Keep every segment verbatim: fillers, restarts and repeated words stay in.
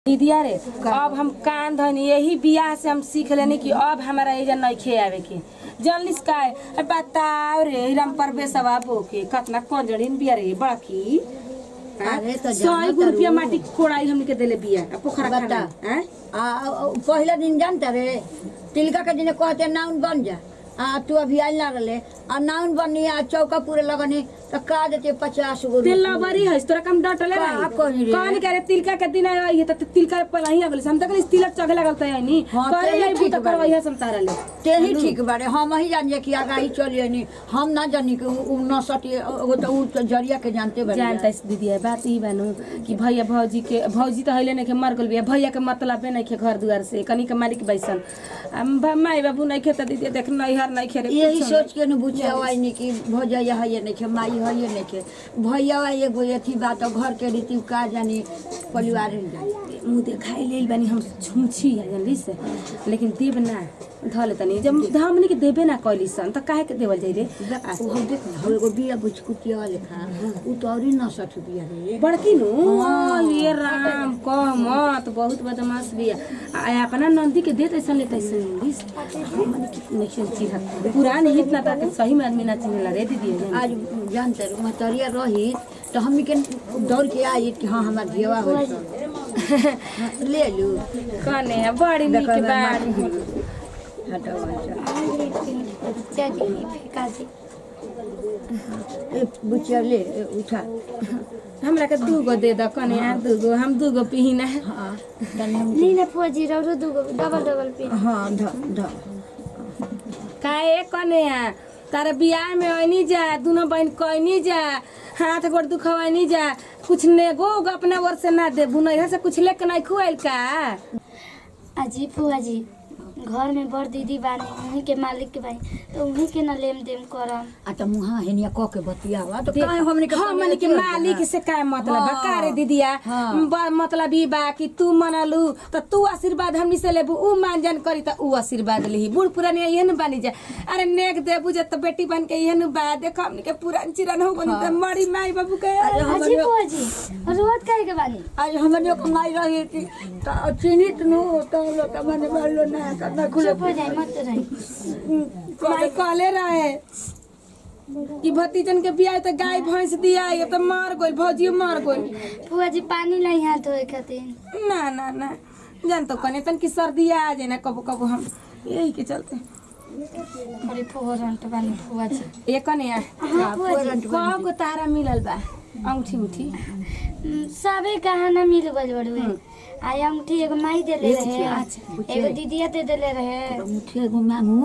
दीदिया रे अब हम कान धनी यही बियाह से हम सीख लेनी कि अब हमारा एजा नइखे आवे के जानलिस का बताओ रे राम परवेशवा बोके कतना कंजड़ीन बिया रे बड़की अरे तो सौ रुपया माटी कोड़ाई हमनी के देले बिया पोखरा खाना हैं आ पहला दिन जानता रे तिलका के दिन कहते नाउन बन जा आ तू अभी आइल ना रहे आ नाउन बनी आ चौका पूरे लगनी तो का देते पचास गो तेल लबरी है तोरा कम डटले का कहि रे कौन करे तिलका के दिन आई है त तिलका पहला ही आगल हम तक तिलक चढ़े लगल त है नी करे नहीं भूत करवई है समतारा ले ते ही ठीक बारे हम ही जान जे कि आगाही चलिए नी हम ना जानी कि उ न सटी वो तो उ जरिया के जानते बारे जानता है दीदी है बात ही बानू कि भैया भौजी के भौजी तो हइले नहीं के मर गल बिया भैया के मतलब नहीं के घर दुआर से कनी के मालिक बैसन माई बाबू नहीं के त दीदी देख नहीं हर नहीं खे यही सोच के न बुझे आवाई नी कि भौजा है ये नहीं के माई है ये नहीं के भैया एगो अथी बात घर के रीति का जानी परिवार मुँह देखाई ले बानी हम छुमछी है जानली से लेकिन देव ना धले तनी जब हमनी के देबे ना कैली सन त काहे के देवल जाई रे ओ हम देख हम एगो बिया बुचकुटिया वाले खा उ तो औरी न सठ बिया रे बड़की नु ये राम कह मत बहुत बदमाश बिया आ अपना नंदी के देत ऐसा लेत ऐसा इंग्लिश हमनी के नहीं चिन्ह पुरान हित ना त सही में आदमी ना चिन्हला रे दीदी आज जानते रे मतरिया रही तो हमनी के दौड़ के आई कि हां हमार घेवा हो ले लू कने बड़ी निक बात हटाओ चाची फेंका दे ए बुचिया ले उठा हमरा के दूगो दे द कने आ दूगो हम दूगो पीना हां तने हम नीना फौजी रो दूगो डबल डबल पे हां ध ध काहे कने आ तारे बियाह में ओनी जा दोनों बहन कोइनी जा हाथ गोड़ दुखवानी जा कुछ नेगो अपना वर से ना दे बुनैया से कुछ लेके नहीं खुआइल का अजी फुआ जी घर में बड़ दीदी बानी उन्हीं के मालिक के बानी तो उन्हीं के ना लेम देम करम आ त मुहा हेनिया क के बतियावा तो काहे हमने के हमन के मालिक से का मतलब बा का रे दीदिया मतलब ई बा कि तू मनलू त तू आशीर्वाद हमनी से लेबू उ मान जान करी त उ आशीर्वाद लेही बूढ़ पुरानी एहन बानी जा अरे नेक देबू जे त बेटी बन के एहन बा देख हमनी के पुरान चिरन हो गनी त मरी माई बाबू के अजी फुआ जी रोज काहे के बानी आज हमने को माई रही थी त चिन्हित नु त लोग माने मारलो ना करना खुले हो जाए मत रही माई कहले रहे कि भतीजन के बियाह त गाय भैंस दिया ये त मार गइल भौजी मार गइल फुआ जी पानी लाई हाथ धोए खातिर ना ना ना जान तो कने तन की सर्दी आ जाए ना कब कब हम यही के चलते अरे फुआ रंट बानी फुआ जी ये कने आ हां फुआ जी कब को तारा मिलल बा अंगूठी उठी सबे कहा ना मिल गल बड़ुए आया अंगूठी एगो माई देले रहे एगो दीदिया दे देले रहे अंगूठी एगो मांगू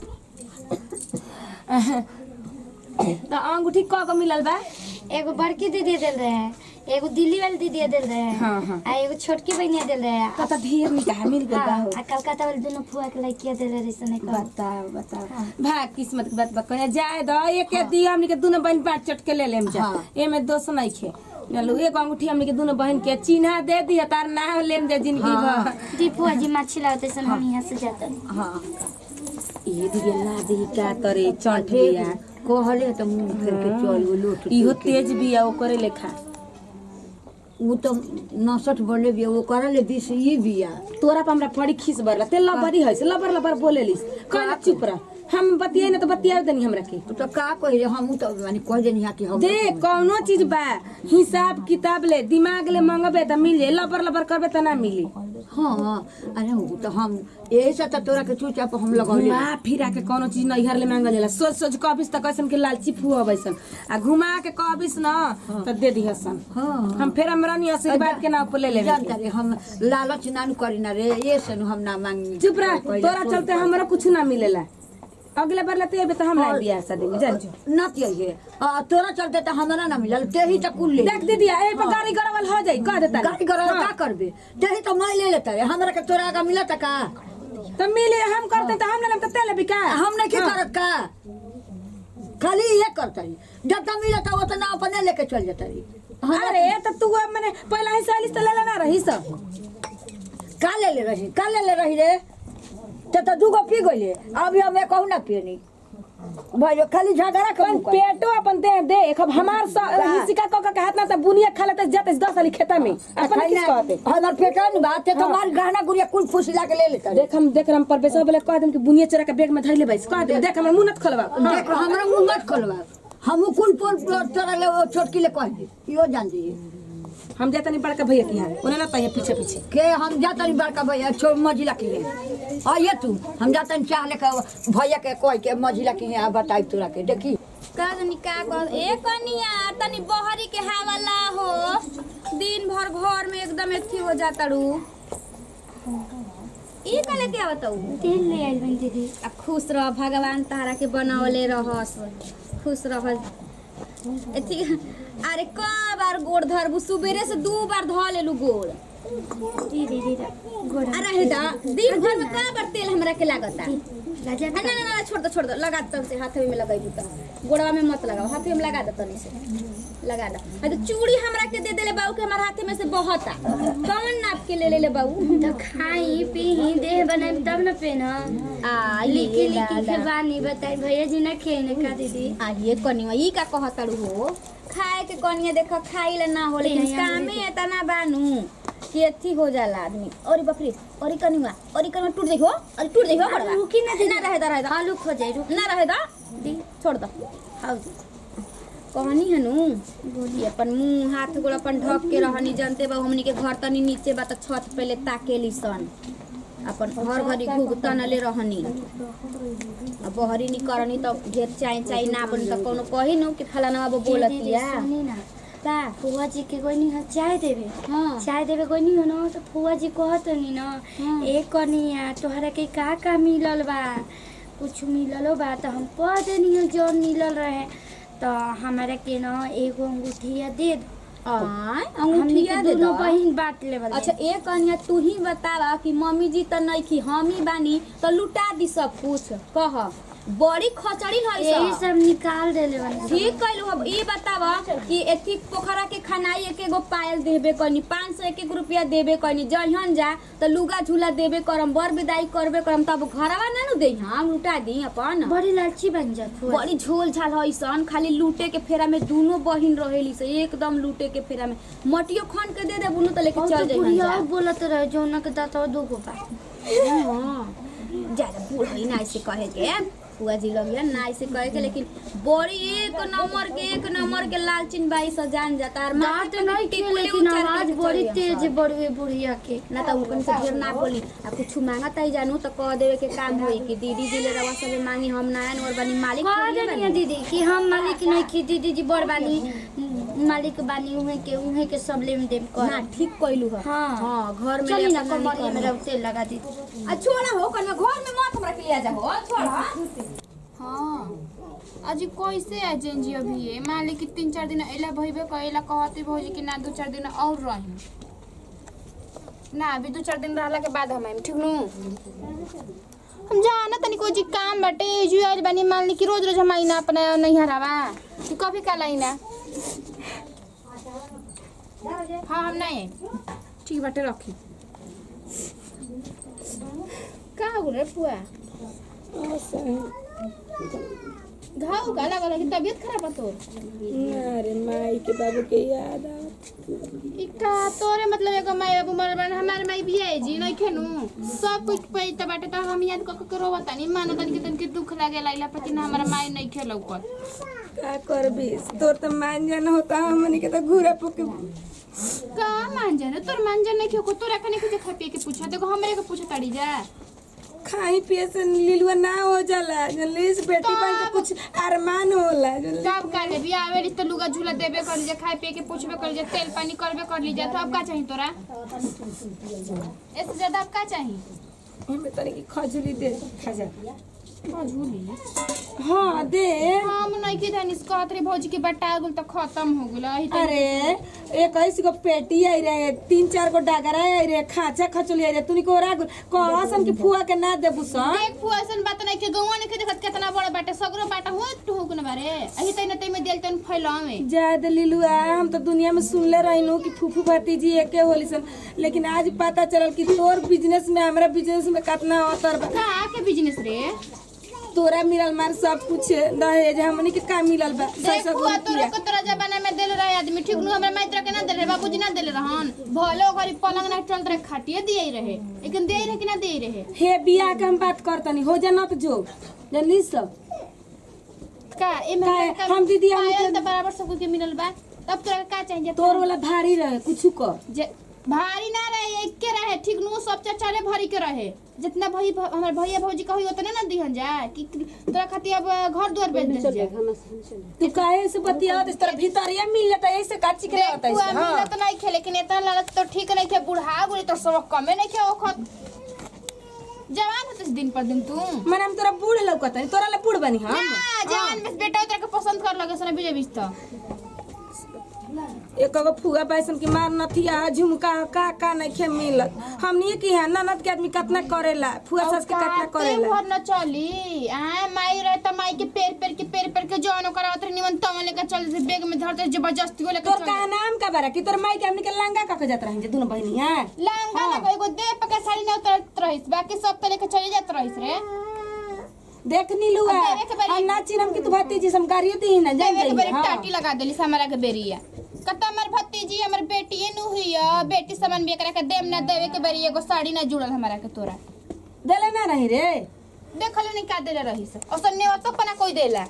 त अंगूठी क को मिलल बा एगो बड़की दीदी देल रहे एगो दिल्ली वाली दीदी देल रहे हां हां आ एगो छोटकी बहनिया देल रहे त त ढेर निकाह मिल गइल बा आ कलकत्ता वाली दोनों फुआ के लइकिया देले रहे सने का बताओ बताओ भाग किस्मत के बात बा कने जाए द एक दी हमनी के दोनों बहन बात चट के ले लेम जा एमे दोष नहीं खे नलू एक अंगूठी हमनी के दोनों बहन के चिन्हा दे दिया तार नाम लेम जा जिंदगी भर दी फुआ जी माछी लाते सन हम यहां से जाते हां ये दिया ला दी का तरे चंठ बिया कहले त मुंह फेर के चल गो लोट इहो तेज बिया ओ करे लेखा उ तो नसठ बोले बिया वो करले बीस ई बिया तोरा पे हमरा बड़ी खीस बरला ते लबरी है से लबर लबर बोलेलिस का चुप रह हम बतियाई ना तो बतिया देनी हमरा के तो का कहि हम तो माने कह देनी हा कि हम दे कौनो चीज बा हिसाब किताब ले दिमाग ले मंगबे त मिल जाए लबर लबर करबे त ना मिली हां अरे उ तो हम ऐसा त तोरा के चूचा पे हम लगौले घुमा फिरा के कोनो चीज नहीं घर ले मांगल जाला सोच सोच कबिस त कैसन के लालची फुआ बैसन आ घुमा के कबिस न त दे दी हसन हां हम फेर हमरा नि आशीर्वाद के नाम पे ले लेबे जानता रे हम लालच नानु करी ना रे ये से हम ना मांगी चुप रह तोरा चलते हमरा कुछ ना मिलेला अगले बार लेते एबे त हम ना बियाह शादी में जान ना तिए आ तोरा चलते त हमरा ना मिलल तेही त कुल ले देख दीदी ए पे गाड़ी गरवल हो जाई कह देता गाड़ी गरल का करबे तेही त मैं ले लेता रे हमरा के तोरा का मिलत का त मिले हम करते त हम लेम त तेल बिका हम नहीं के करत का खाली ये करता जब तक मिलत वो त ना अपने लेके चल जाता रे अरे त तू माने पहला ही सालिस त ले लेना रही सब का ले ले रही का ले ले रही रे ते त दुगो पी गइले अभी हमें कहू ना पियनी भाई खाली झगड़ा अपन कर पेटो अपन दे दे अब हमार हिसिका क के हाथ ना से बुनिया खा लेते जाते दस वाली खेता में अपन किस कहते हमार पेटा नहीं बात है तुम्हारी गहना गुड़िया कुल फुसिला के ले लेता देख हम देख हम पर बेसा बोले कह देम कि बुनिया चरा के बैग में धइले बैस कह दे देख हमर मुंह नत खोलवा देख हमरा मुंह मत खोलवा हम कुल पोल तोरा ले वो छोटकी ले कह दे यो जान दे हम जाता नहीं बड़का भैया की हां उन्हें ना तहे पीछे पीछे के हम जाता नहीं बड़का भैया छो मजिला के ले आ ये तू हम जाता नहीं चाह ले के भैया के कह के मजिला के आ बताई तोरा के देखी का जनी का कर ए कनिया तनी बहरी के हवाला हो दिन भर घर में एकदम एथी हो जाता रू ई कले के बताऊ तेल ले आइल बन दीदी आ खुश रह भगवान तारा के बनावले रहस खुश रह एथी अरे क बार गोड़ धरबू सुबेरे से दो बार ध लेलू गोड़ दीदी दीदी गोड़ा अरे हेदा दिन भर में का बार तेल हमरा के लागता लगा ना ना ना छोड़ दो छोड़ दो लगा दो से हाथ में लगाई तो गोड़वा में मत लगाओ हाथ में लगा दो तनी से लगा दो आ तो चूड़ी हमरा के दे देले बाऊ के हमार हाथ में से बहता कौन नाप के ले ले ले बाऊ तो खाई पी देह बनाई तब न पेना आ लिखी लिखी के बानी बताई भैया जी न खेने का दीदी आ ये कनिया ई का कहताड़ू हो खाए के कनिया देखो खाइले ना हो लेकिन कामे एतना बानू कि एथी हो जाला आदमी और बकरी और कनिया और कनिया टूट देखो और टूट देखो बड़वा रुकी ना ना रहे दा रहे दा आलू खो जाए रुक ना रहे दा दी छोड़ दो हाउ कहनी हनु ये अपन मुंह हाथ गोड़ अपन ढक के रहनी जानते बा हमनी के घर तनी नीचे बा त छत पे ले ताकेली सन अपन घर घरी घुगतन ले रहनी अब बहरी नी करनी त घेर चाय चाय ना बन त कोनो कही नु कि फलाना अब बोलतिया सुनी ना बा फुआ जी के कोई नहीं चाय देवे हां चाय देवे कोई नहीं हो ना तो फुआ जी कहत नहीं ना एक कनिया तोहरा के का का मिलल बा कुछ मिललो बा तो हम कह देनी जो मिलल रहे तो हमारा के ना एगो अंगूठिया दे दो आय अंगूठिया दे दोनों दो बहिन बात लेवल अच्छा एक कन्या तू ही बतावा कि मम्मी जी त नहीं की हम ही बानी तो लुटा दी सब कुछ कह बड़ी खचड़ी है यही सब सब निकाल देले बनी ठीक कहलू अब ई बतावा कि एथी पोखरा के खनाई एक एगो पायल देबे कनी पाँच सौ एक एक रुपया देबे कनी जहन जा त लुगा झूला देबे करम बर विदाई करबे करम तब घरवा ना नु दे हम लुटा दी अपन बड़ी लालची बन जा फुआ बड़ी झोल झाल है सन खाली लूटे के फेरा में दोनों बहिन रहेली से एकदम लूटे के फेरा में मटियो खन के दे दे बुनु त लेके चल जाई बुढ़िया बोलत रहे जो ना के दाता दो गो बा हां ज्यादा बूढ़ है ना ऐसे कहे के फुआ जी लोग ना ऐसे कहे के लेकिन बड़ी एक नंबर के एक नंबर के लालचिन बाई से जान जाता और बात नहीं की लेकिन आवाज बड़ी तेज बड़वे बुढ़िया के ना तो उनकन से ढेर ना बोली आ कुछ मांगत आई जानू तो कह देवे के काम होई कि दीदी जी ले रवा सब मांगी हम ना और बनी मालिक कह देनी दीदी कि हम मालिक नहीं की दीदी जी बड़ बानी मालिक बानी उहे के उहे के सब ले में देम कर ना ठीक कहलू ह हां हां घर में चली ना कमरिया में रख तेल लगा दी आ छोड़ा हो कन्या घर में मत हमरा के लिया जा हो छोड़ा हाँ अजी कैसे है जेंजी अभी ये मान ली कि तीन चार दिन एला भइबे कइला कहते भौजी कि ना दो चार दिन और रही ना अभी दो चार दिन रहला के बाद हम आइम ठीक नु हम जाना तनी कोई जी काम बाटे जो आइल बनी मान ली कि रोज रोज हम आई ना अपना नहीं हरावा कि कभी का लाई ना हाँ हम नहीं ठीक बाटे रखी का हो रे पुआ घाव का लगा लगी तबीयत खराब है तोर अरे माई के बाबू के याद आ इका तोरे मतलब एगो माई बाबू मर बन हमार माई भी है जी नहीं खेनु सब कुछ पे त बाटे त हम याद क के रोवता नहीं मानो तन के तन के दुख लागे लाइला पति ना हमारा माई नहीं खेलौ कर का करबी तोर त मान जाना होता हमनी के त घूरा पके का मान जाने तोर मान जाने नहीं खेको तोरा कने कुछ खा पी के पूछा देखो हमरे के पूछा तड़ी जा खाई पिए से लीलुआ ना हो जाला जल्दी बेटी बन के कुछ अरमान होला तब का ले बिया आवेली त लुगा झूला देबे कर जे खाए पिए के पूछबे कर जे तेल पानी करबे कर ली जा तो अब का चाहिए तोरा ऐसे ज्यादा अब का चाहिए हमें तनी की खजूरी दे खा जा खजूरी हां दे हम नहीं की धनिस कहत रे भौजी के बटा गेल त खत्म हो गेल अही अरे एक ऐसी को पेटी आई रे तीन चार को डागरा आई रे खाचा खचली आई रे तनी को राग कहसन की फुआ के ना देबू सन एक फुआ सन बात नहीं के गौवा ने के देखत कितना बड़ा बाटे सगरो बाटा होत हो गुन बारे अही तई तई में देल तन फैलावे जाद लीलुआ हम तो दुनिया में सुनले रहिनु कि फूफू भतीजी एके होली सन लेकिन आज पता चलल कि तोर बिजनेस में हमरा बिजनेस में कितना अंतर बा का के बिजनेस रे तोरा मिलल मार सब कुछ दहेज हमनी के का मिलल बा देख बुआ तोरा को तोरा जमाना में देले रहे आदमी ठीक नु हमरा माइत्र के ना देले बाबूजी ना देले रहन भलो घरी पलंग ना चलत रहे खाटिए दिए रहे लेकिन दे रहे कि ना दे रहे हे बिया के हम बात करतनी हो जा न तो जो जानली सब का ए में का हम दीदी हम पायल त बराबर सब के मिलल बा तब तोरा का चाहिए तोर वाला भारी रहे कुछ कर जे भारी ना रहे एक के रहे ठीक नु सब चचाले भरी के रहे जितना भाई हमर भैया भौजी कही उतने ना दिहन जाए कि तोरा खातिर अब घर द्वार बेच दे जाए तू काहे से बतिया इस तरह भीतरिया मिल लेता ऐसे काची के लेता तू है मिलत नहीं खे लेकिन इतना लालच तो ठीक नहीं खे बुढ़ा बुढ़ी तो सब कमे नहीं खे ओखत जवान होते दिन पर दिन तू माने हम तोरा बूढ़ लौकत है तोरा ले बूढ़ बनी हम ना जवान बस बेटा उतर के पसंद कर लगे सने बीजे बीच तो एक गो फुगा पैसन की मार नथिया झुमका का का नहीं खे मिलत हमनी की है ननद के आदमी कितना करेला फुगा सस के कितना करेला घर न चली आ माई रहे त माई के पैर पैर के पैर पैर के जवान करावत रहे निमन तम लेके चल से बैग में धरते जबरदस्ती को लेके तोर का नाम का बारा कि तोर माई के हमनी के लंगा का के जात रही जे दोनों बहनी है लहंगा ना एगो दे पका साड़ी न उतरत रहिस बाकी सब तो लेके चले जात रहिस रे देख नीलू है हम नाची हम की तू भतीजी हम गाड़ियो दी ना जान एक बार जाई टाटी लगा देली हमरा के बेरिया कता हमर भतीजी हमर बेटी नु हिया बेटी समन बे करा के देम ना देवे के बेरिया एगो साड़ी ना जुड़ल हमरा के तोरा देले ना रही रे देखल नहीं का देले रहिस औसन ने तो पना कोई देला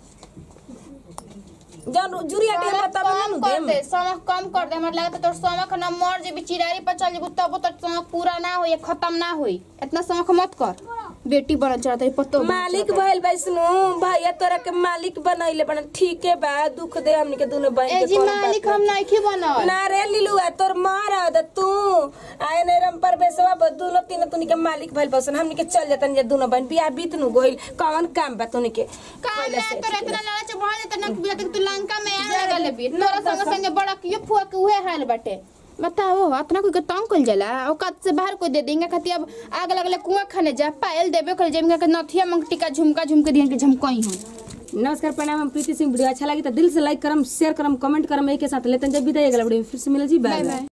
जन जुरिया दे बता ना नु कर देम दे समक कम कर दे हमरा लागत तोर समक ना मर जे चिरारी पर चल जेबू तब तो समक पूरा ना होई खत्म ना होई इतना समक मत कर बेटी बन चढ़त है पत्तो मालिक भइल बैसनु भैया तोरा के मालिक बनैले बन ठीक है बा दुख दे हमनी के दोनों बहन ए के जी मालिक हम नहीं की बनल ना रे लीलू आ तोर मरद तू आए ने रम पर बेसवा ब दोनों तीन तुनी के मालिक भइल बसन हमनी के चल जतन जे दोनों बहन बियाह बीत नु गइल कौन काम बा तुनी के का ना तोरा इतना लालच बढ़ जात ना बिया तक तू लंका में आ लगा लेबी तोरा संग संग बड़ा कियो फुआ के उहे हाल बाटे बताओ इतना कोई के तंग कल जाला औकात से बाहर कोई दे देंगे खाती अब आग लगले कुआं खाने जा पायल देबे कर जेम के नथिया मंगटिका झुमका झुमके दिहन के झमकई हम नमस्कार प्रणाम हम प्रीति सिंह वीडियो अच्छा लगी तो दिल से लाइक करम शेयर करम कमेंट करम एक के साथ लेते हैं जब विदाई अगला वीडियो में फिर से मिले जी बाय बाय।